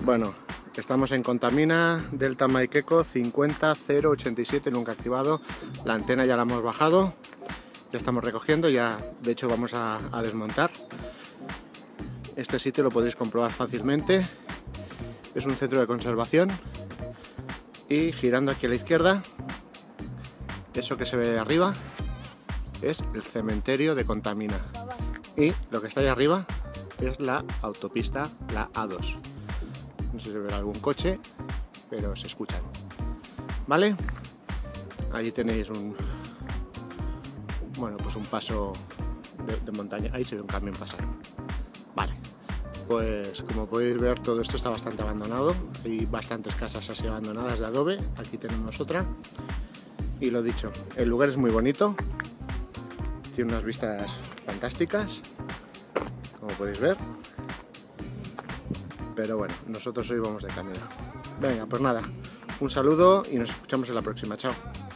Bueno, estamos en Contamina, Delta Maikeko 50087, nunca activado. La antena ya la hemos bajado, ya estamos recogiendo, ya de hecho vamos a desmontar. Este sitio lo podéis comprobar fácilmente, es un centro de conservación. Y girando aquí a la izquierda, eso que se ve arriba es el cementerio de Contamina. Y lo que está ahí arriba es la autopista, la A2. No sé si se verá algún coche, pero se escuchan. ¿Vale? Allí tenéis un paso de montaña. Ahí se ve un camión pasar. Vale. Pues como podéis ver, todo esto está bastante abandonado. Hay bastantes casas así abandonadas de adobe. Aquí tenemos otra. Y lo dicho, el lugar es muy bonito. Tiene unas vistas fantásticas, como podéis ver. Pero bueno, nosotros hoy vamos de camino. Venga, pues nada, un saludo y nos escuchamos en la próxima. Chao.